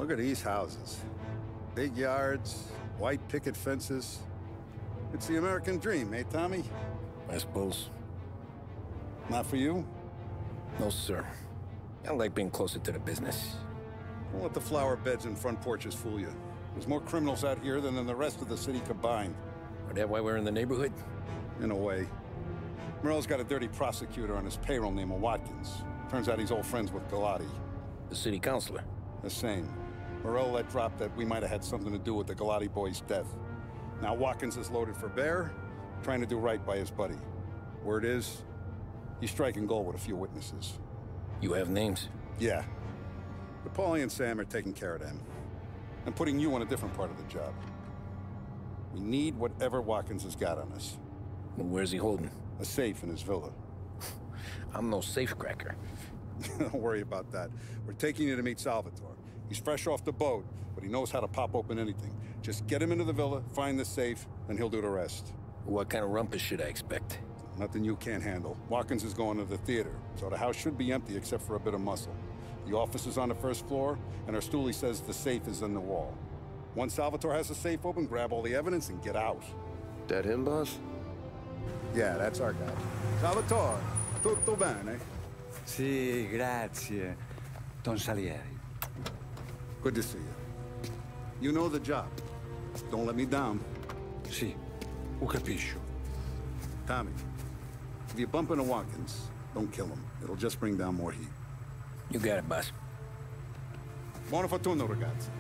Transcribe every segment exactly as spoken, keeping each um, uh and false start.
Look at these houses. Big yards, white picket fences. It's the American dream, eh, Tommy? I suppose. Not for you? No, sir. I like being closer to the business. Don't let the flower beds and front porches fool you. There's more criminals out here than in the rest of the city combined. Is that why we're in the neighborhood? In a way. Morello's got a dirty prosecutor on his payroll named Watkins. Turns out he's old friends with Galati. The city councilor? The same. Morello let drop that we might have had something to do with the Galati boy's death. Now Watkins is loaded for bear, trying to do right by his buddy. Word is, he's striking gold with a few witnesses. You have names? Yeah. But Paulie and Sam are taking care of them. I'm putting you on a different part of the job. We need whatever Watkins has got on us. Well, where's he holding? A safe in his villa. I'm no safecracker. Don't worry about that. We're taking you to meet Salvatore. He's fresh off the boat, but he knows how to pop open anything. Just get him into the villa, find the safe, and he'll do the rest. What kind of rumpus should I expect? Nothing you can't handle. Watkins is going to the theater, so the house should be empty except for a bit of muscle. The office is on the first floor, and our stoolie says the safe is in the wall. Once Salvatore has the safe open, grab all the evidence and get out. That him, boss? Yeah, that's our guy. Salvatore, tutto bene? Sì, grazie, Don Salieri. Good to see you. You know the job. Don't let me down. Sì, ho capisco. Tommy, if you bump into Watkins, don't kill him. It'll just bring down more heat. You got it, boss. Buona fortuna, ragazzi.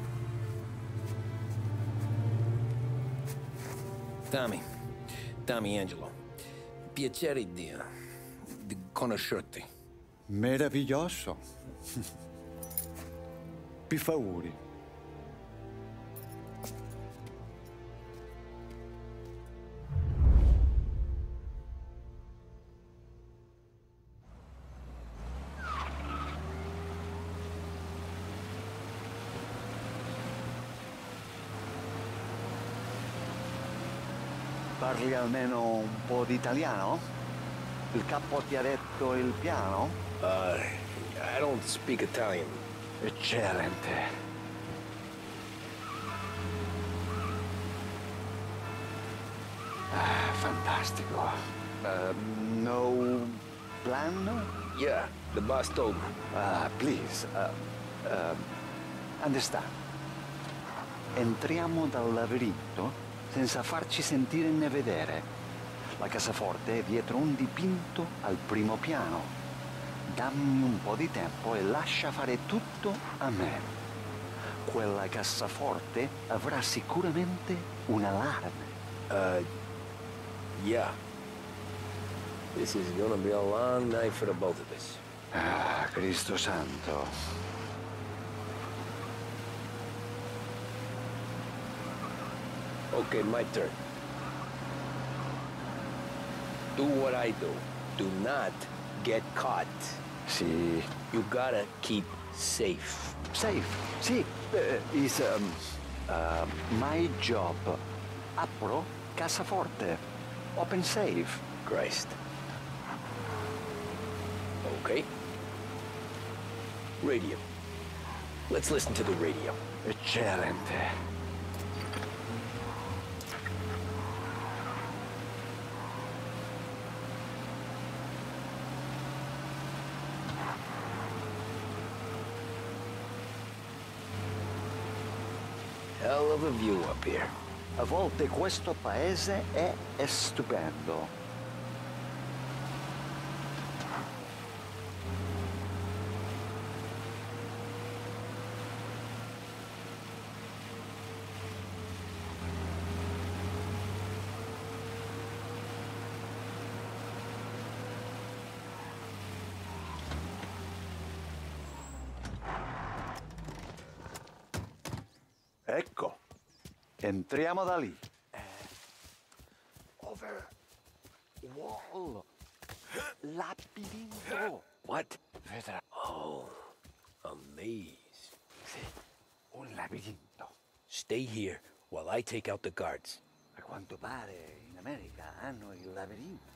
Tommy. Tommy Angelo. Piacere di... di conoscerti. Meraviglioso. Per favore. Parli almeno un po' di italiano? Il capo ti ha detto il piano? Uh, I don't speak Italian. Eccellente. Ah, fantastico. Uh, no plan? Yeah, the boss told me. Ah, please. Uh, uh, understand. Entriamo dal labirinto senza farci sentire né vedere. La cassaforte è dietro un dipinto al primo piano. Dammi un po' di tempo e lascia fare tutto a me. Quella cassaforte avrà sicuramente un allarme. Uh, yeah. This is gonna be a long night for the both of us. Ah, Cristo Santo. Okay, my turn. Do what I do. Do not get caught. Sì. You gotta keep safe. Safe. Sì. Uh, is um, uh, my job. Apro cassaforte. Open safe. Christ. Okay. Radio. Let's listen to the radio. Eccellente. Hell of a view up here. A volte questo paese è, è stupendo. Ecco, entriamo da lì. Eh, over wall. Labirinto. What? Vedrà. Oh, a maze. Sì, un labirinto. Stay here while I take out the guards. A quanto pare in America hanno i labirinti.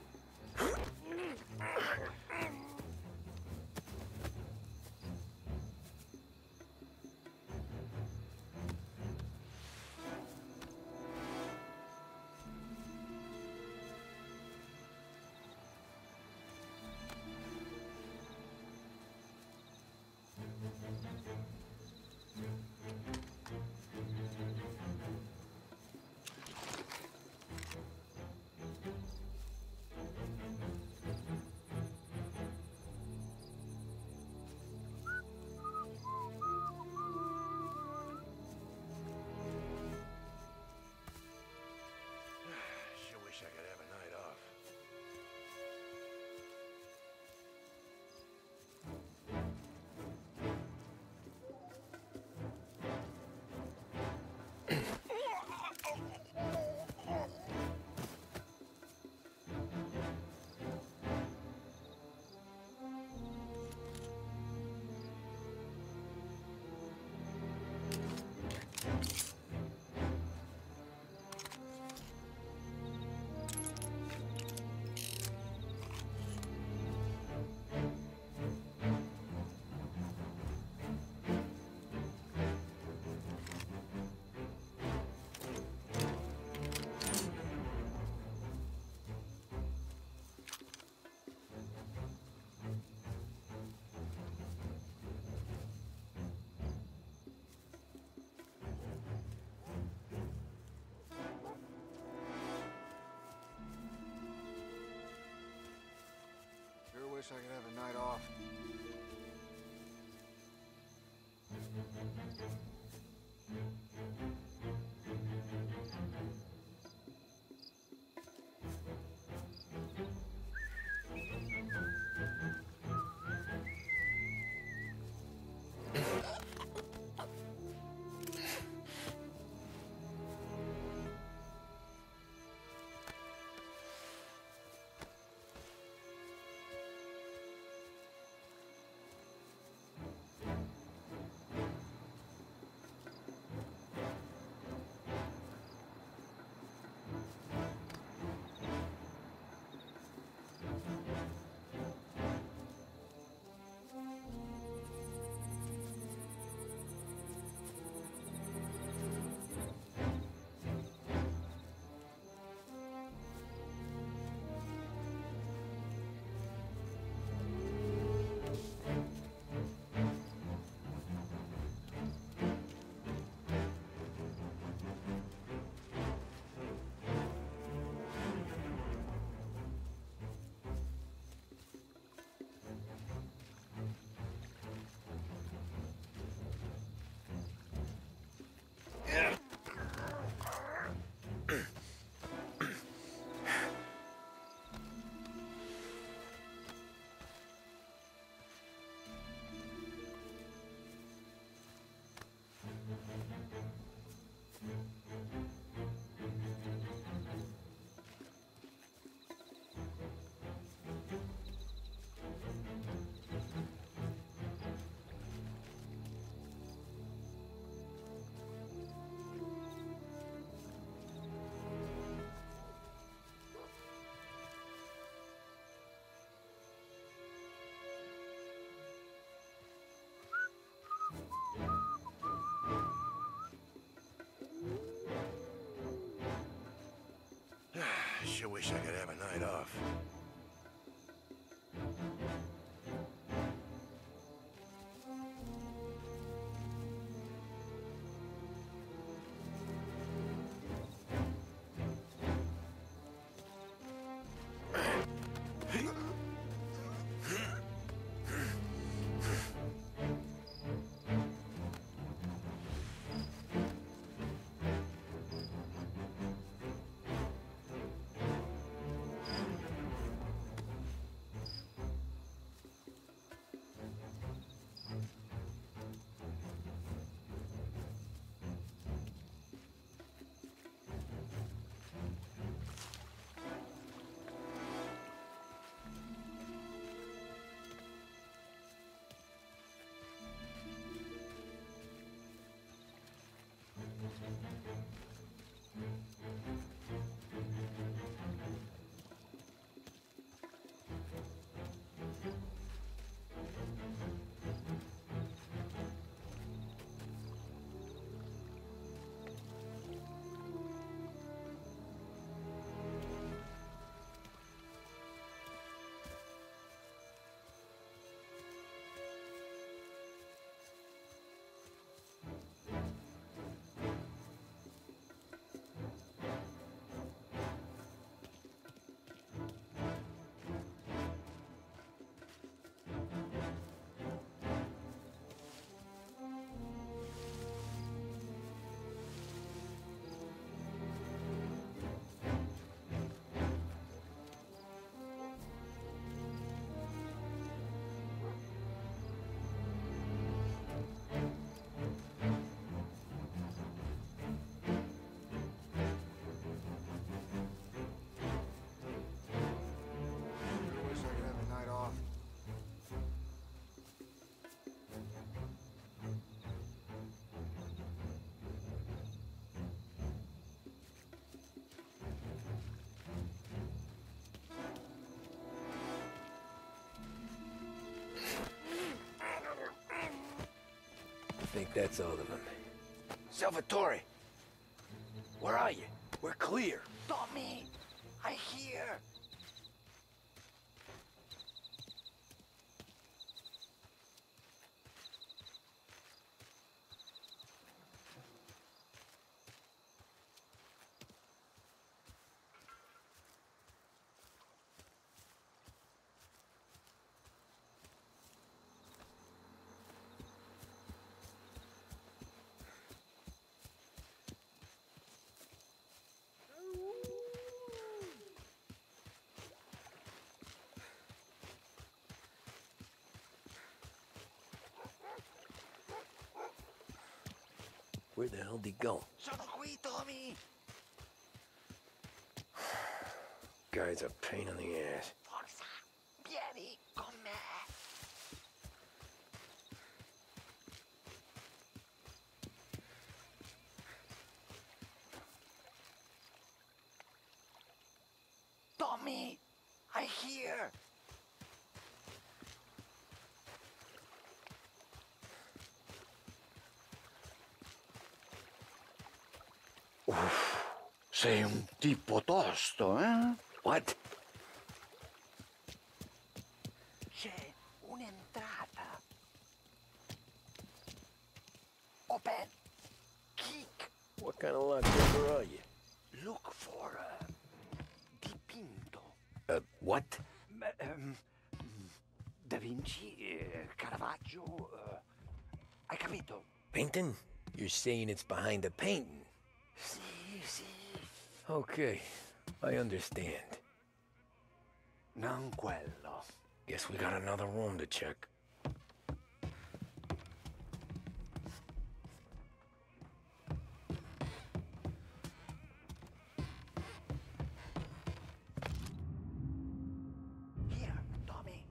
Sure wish I could have a night off. Sure wish I could have a night off. think that's all of them. Salvatore! Where are you? We're clear. Tommy, I hear. Where the hell did he go? Sono qui, Tommy. Guy's a pain in the ass. Forza, vieni con me. Tommy, I hear. Uff, sei un tipo tosto, eh? What? C'è un'entrata. Open. Kick. What kind of lockpicker are you? Look for a dipinto. Uh, what? Um, Da Vinci, eh, Caravaggio. Uh, hai capito? Painting? You're saying it's behind the painting? Sì, sì. Okay, I understand. Non quello. Guess we got another room to check. Here, Tommy.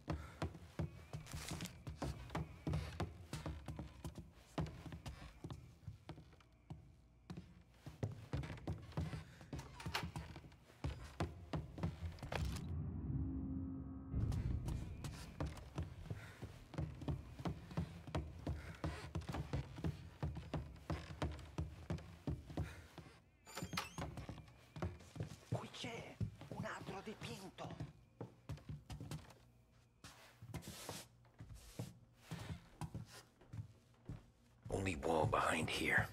Qui c'è un altro dipinto. Only wall behind here.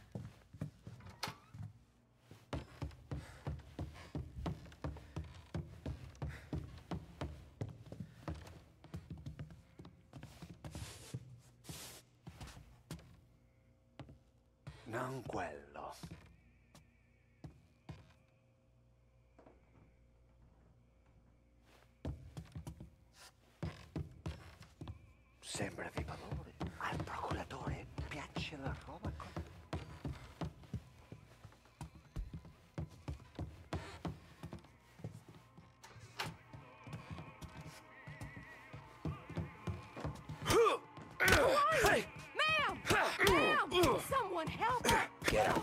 Non quello. Sembra di valore. Al procuratore piace la roba con... Hey! Ma'am! Ma'am! Someone help her! Get him!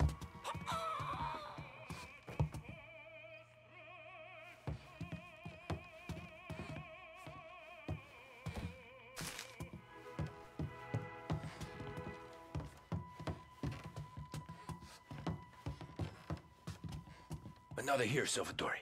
Another here, Salvatore.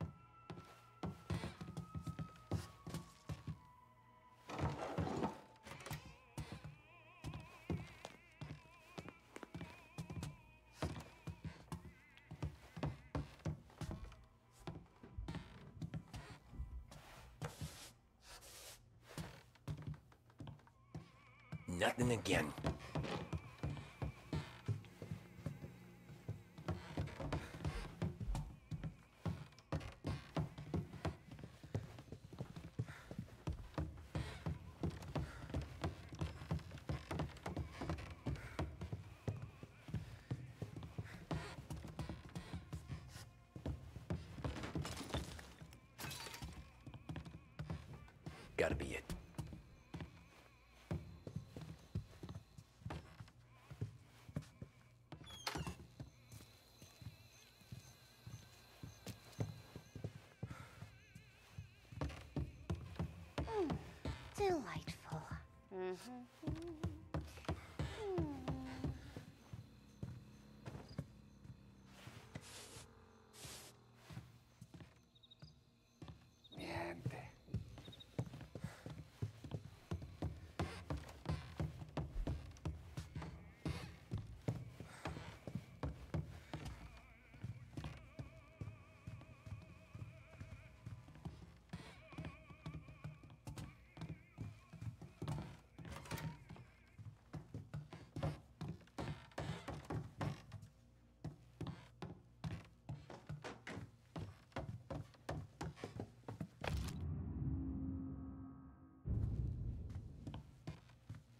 Nothing again. Gotta be it. Delightful. Mm-hmm.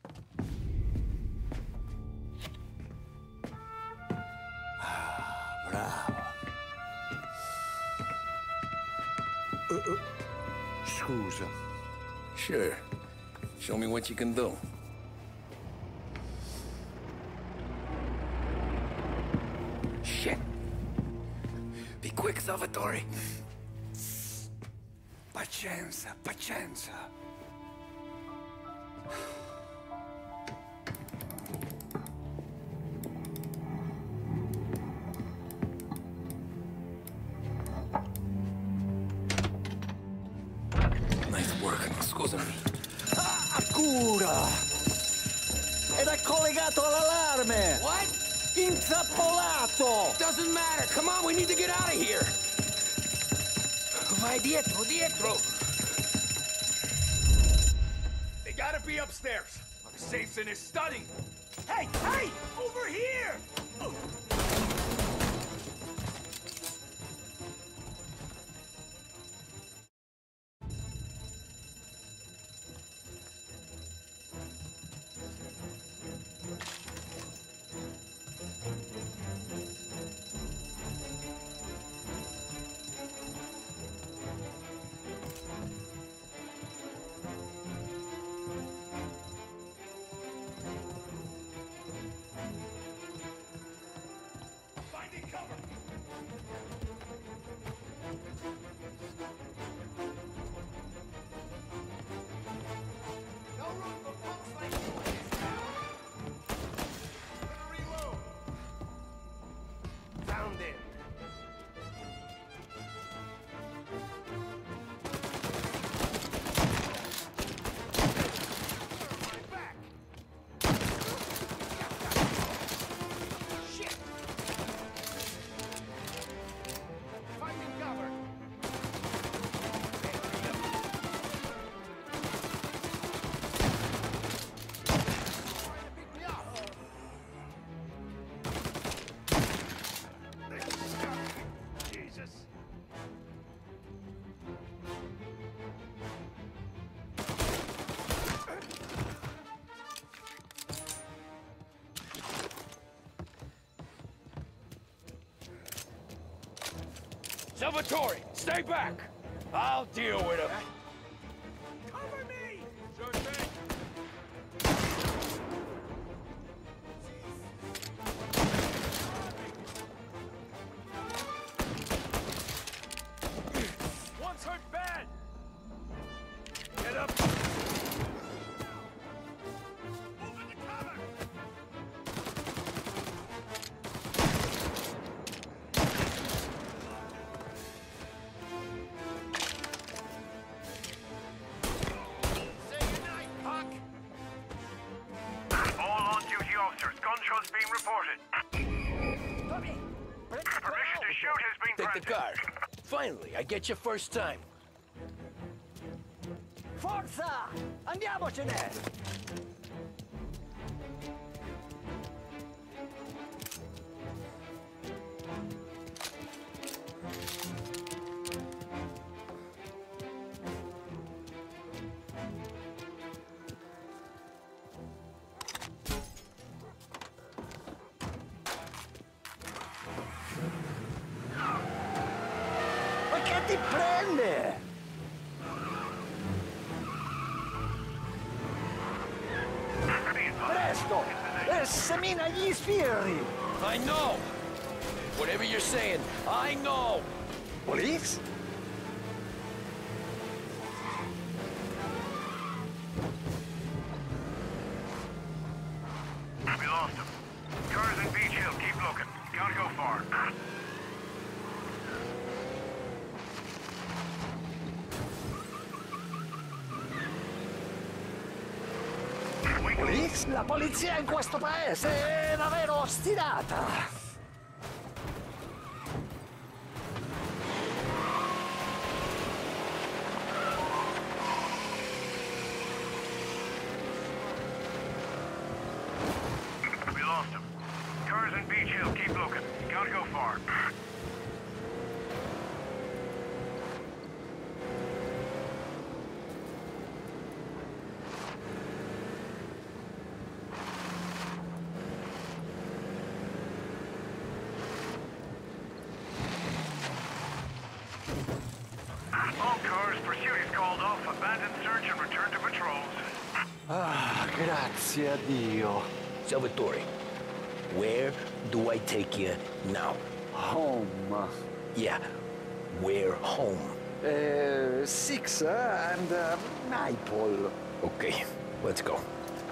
Bravo. Uh, uh, scusa. Sure. Show me what you can do. Shit. Be quick, Salvatore. Pazienza, pazienza. Nice work. Scusami. Ah, cura! Era collegato all'allarme! What? Intrappolato! Doesn't matter. Come on, we need to get out of here. Vai dietro, dietro. They gotta be upstairs. The safe's in his study. Hey, hey! Over here! Finding cover! No room for punks like you. Gonna reload. Found it. My back. Shit. Finding cover. Trying to pick me up. Jesus. Salvatore, stay back. I'll deal with him. Cover me! Sure thing. One's hurt bad! Get up! Move into cover! Say goodnight, Puck! All on-duty officers, gunshots being reported. Permission to shoot has been Take the granted. car. Finally, I get your first time. Forza! Andiamocene! Ma che ti prende? Presto! E semina gli sbirri! I know. Whatever you're saying, I know. Police? We lost him. Cars in Beach Hill, keep looking. Can't go far. Police? La polizia in questo paese è davvero ostinata! We lost him. Cars in Beach Hill, keep looking. Can't go far. Grazie a Dio. Salvatore, where do I take you now? Home. Yeah, where home? Uh, six uh, and uh, Maple. Okay, let's go.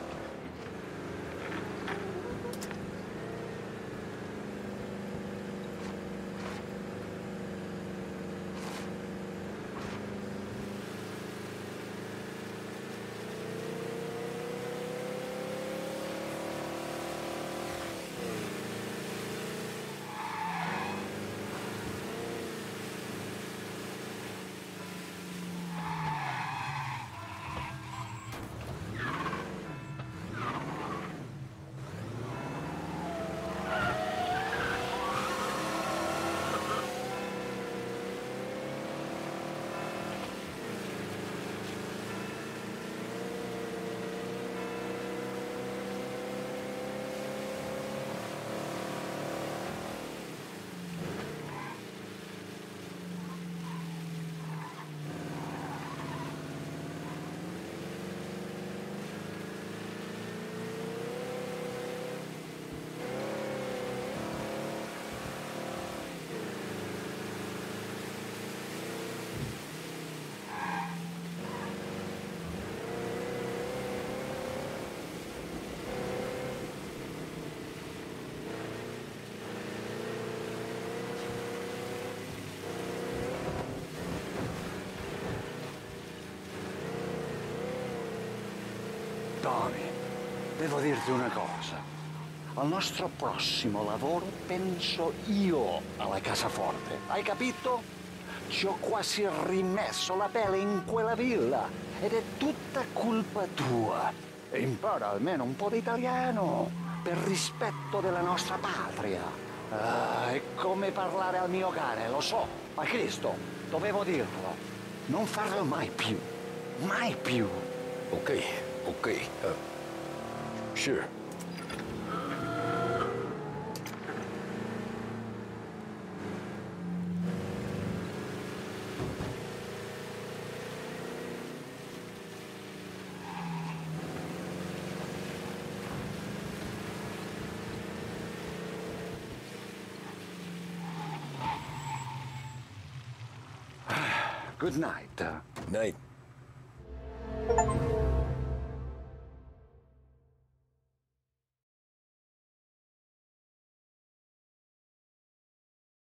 Tony, devo dirti una cosa. Al nostro prossimo lavoro penso io alla cassaforte. Hai capito? Ci ho quasi rimesso la pelle in quella villa ed è tutta colpa tua. E impara almeno un po' di italiano per rispetto della nostra patria. Ah, è come parlare al mio cane, lo so, ma Cristo, dovevo dirlo. Non farlo mai più. Mai più. Okay, okay, uh, sure. Good night. Night.